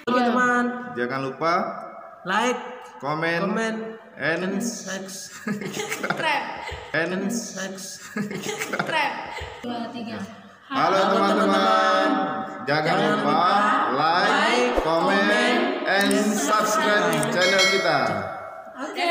teman-teman. Jangan lupa Like, komen, and subscribe. Halo teman-teman, jangan lupa like, comment, and subscribe channel kita. Oke.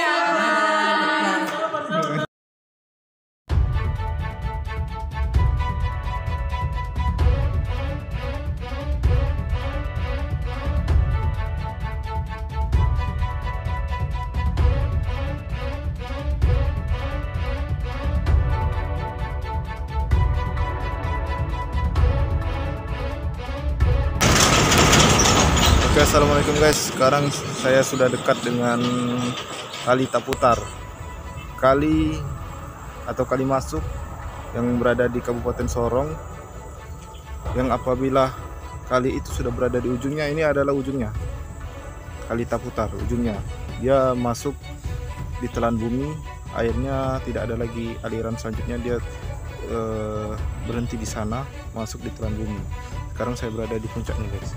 Oke, assalamualaikum guys. Sekarang saya sudah dekat dengan Kali Taputar, kali atau kali masuk yang berada di Kabupaten Sorong. Yang apabila kali itu sudah berada di ujungnya, ini adalah ujungnya Kali Taputar, ujungnya dia masuk di telan bumi. Airnya tidak ada lagi aliran selanjutnya, dia berhenti di sana, masuk di telan bumi. Sekarang saya berada di puncaknya guys.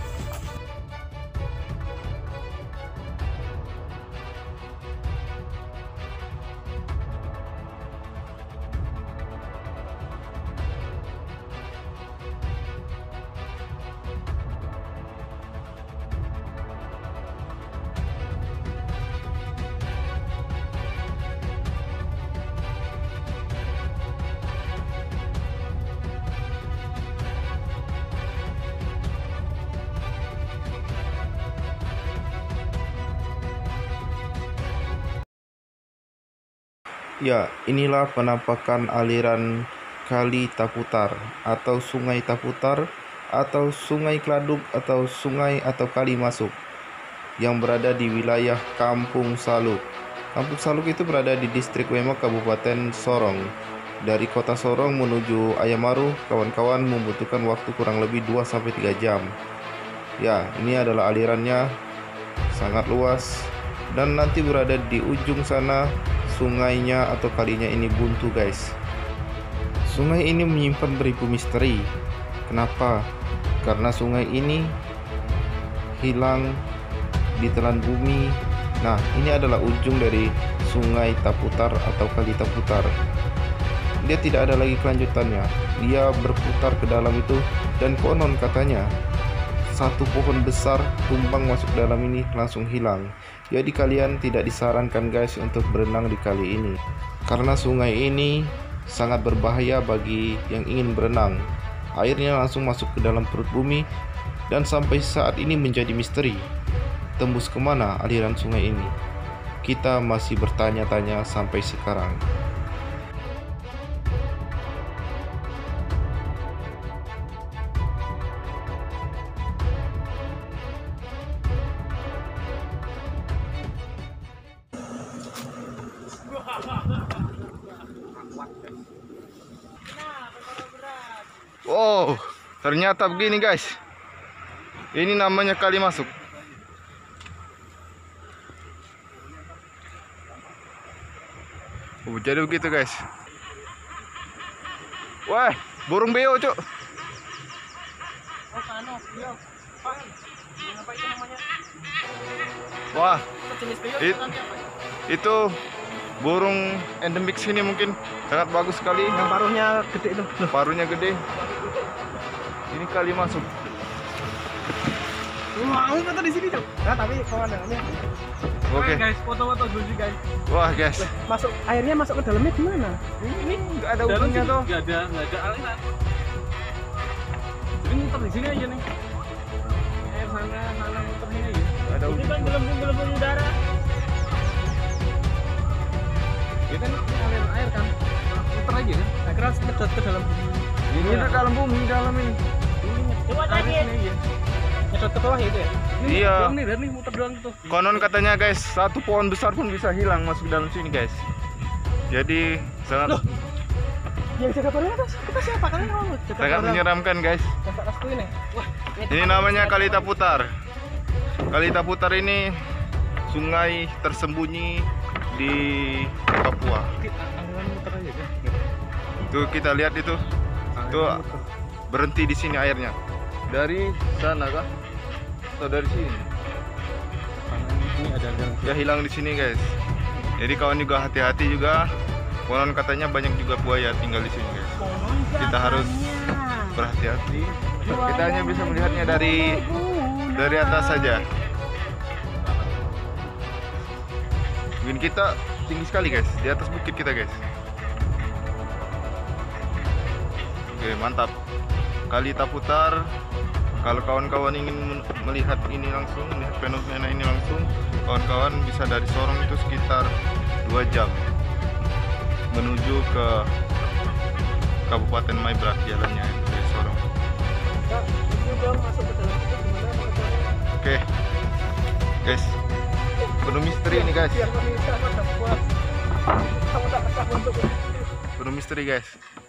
Ya, inilah penampakan aliran Kali Taputar atau Sungai Taputar atau Sungai Kladuk atau sungai atau kali masuk yang berada di wilayah Kampung Saluk. Kampung Saluk itu berada di distrik Wema, Kabupaten Sorong. Dari kota Sorong menuju Ayamaru, kawan-kawan membutuhkan waktu kurang lebih 2-3 jam. Ya, ini adalah alirannya, sangat luas, dan nanti berada di ujung sana. Sungainya atau kalinya ini buntu guys. Sungai ini menyimpan beribu misteri. Kenapa? Karena sungai ini hilang di telan bumi. Nah, ini adalah ujung dari Sungai Taputar atau Kali Taputar. Dia tidak ada lagi kelanjutannya. Dia berputar ke dalam itu, dan konon katanya satu pohon besar tumbang masuk dalam ini langsung hilang. Jadi kalian tidak disarankan guys untuk berenang di kali ini, karena sungai ini sangat berbahaya bagi yang ingin berenang. Airnya langsung masuk ke dalam perut bumi, dan sampai saat ini menjadi misteri. Tembus kemana aliran sungai ini? Kita masih bertanya-tanya sampai sekarang. Oh, ternyata begini guys. Ini namanya kali masuk. Oh, jadi begitu guys. Wah, burung beo cuk. Wah, itu burung endemik sini, mungkin sangat bagus sekali. Yang paruhnya gede itu. Paruhnya gede. Ini kali masuk. Wah, aku foto di sini, Cuk. Nah, tapi pemandangannya. Oke. Guys, foto-foto dulu guys. Wah, guys. Masuk airnya masuk ke dalamnya gimana? Ini enggak ada ujungnya tuh. Enggak ada aliran. Jadi muter di sini aja nih. Air sana muter sini aja. Ada Ini ujung. kan belum udara. Ya kan aliran air kan. Muter aja kan. Akhirnya ngedot ke dalam bumi. Ini ke dalam bumi, dalam ini. Coba lagi. Ngedot ke bawah itu ya? Iya. Dan nih muter doang tuh. Konon katanya guys, satu pohon besar pun bisa hilang masuk dalam sini guys. Jadi sangat Yang jaga paling atas kita siapa? Kalian mau jaga sangat menyeramkan guys. Atasku ini. Wah, Ini namanya Kali Taputar. Kali Taputar ini sungai tersembunyi di Papua. aliran muter aja kan. Tuh kita lihat itu. Tuh berhenti di sini airnya. Dari sana kah? atau dari sini? Ini ada Ya hilang di sini guys. Jadi kawan juga hati-hati juga. Konon katanya banyak juga buaya tinggal di sini guys. Kita harus berhati-hati. Kita hanya bisa melihatnya dari atas saja. Mungkin kita tinggi sekali guys, di atas bukit kita guys. Oke mantap. Kali Taputar. Kalau kawan-kawan ingin melihat ini langsung, melihat fenomena ini langsung, kawan-kawan bisa dari Sorong itu sekitar 2 jam menuju ke Kabupaten Maibrat jalannya dari Sorong. Oke, guys, penuh misteri ini guys. Penuh misteri guys.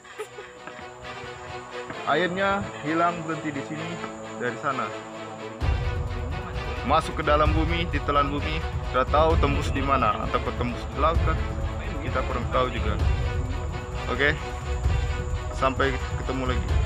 Airnya hilang berhenti di sini dari sana. Masuk ke dalam bumi, ditelan bumi. Tidak tahu tembus di mana atau tembus di laut kan? Kita kurang tahu juga. Oke, sampai ketemu lagi.